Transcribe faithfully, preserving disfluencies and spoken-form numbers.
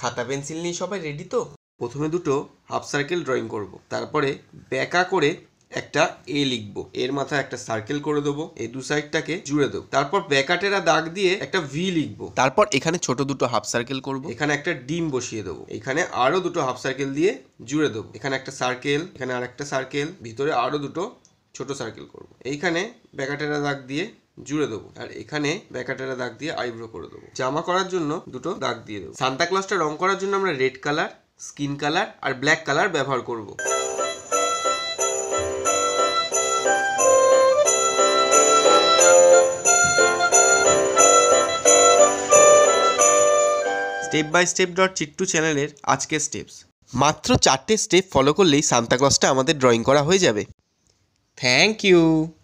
খাতা পেন্সিল নিয়ে সবাই রেডি তো? প্রথমে দুটো হাফ সার্কেল ড্রয়িং করব, তারপরে বেঁকা করে একটা এ লিখবো, এর মাথায় একটা সার্কেল করে দেবো, এই দু সাইডটাকে জুড়ে দেবো, তারপর বেঁকাটেরা দাগ দিয়ে একটা ভি লিখবো, তারপর এখানে ছোট দুটো হাফ সার্কেল করব, এখানে একটা ডিম বসিয়ে দেবো, এখানে আরো দুটো হাফ সার্কেল দিয়ে জুড়ে দেবো, এখানে একটা সার্কেল, এখানে আর একটা সার্কেল, ভিতরে আরো দুটো ছোট সার্কেল করব, এইখানে বেঁকাটেরা দাগ দিয়ে জুড়ে দেবো, আর এখানে বেঁকাটেরা দাগ দিয়ে আইব্রো করে দেবো। জামা করার জন্য দুটো দাগ দিয়ে দেবো। সান্তা ক্লজটা রং করার জন্য আমরা রেড কালার, স্কিন কালার আর ব্ল্যাক কালার ব্যবহার করব। Step by step dot Chittu চ্যানেলের আজকের স্টেপস। মাত্র চারটে স্টেপ ফলো করলেই সান্তা ক্লজটা আমাদের ড্রয়িং করা হয়ে যাবে। Thank you.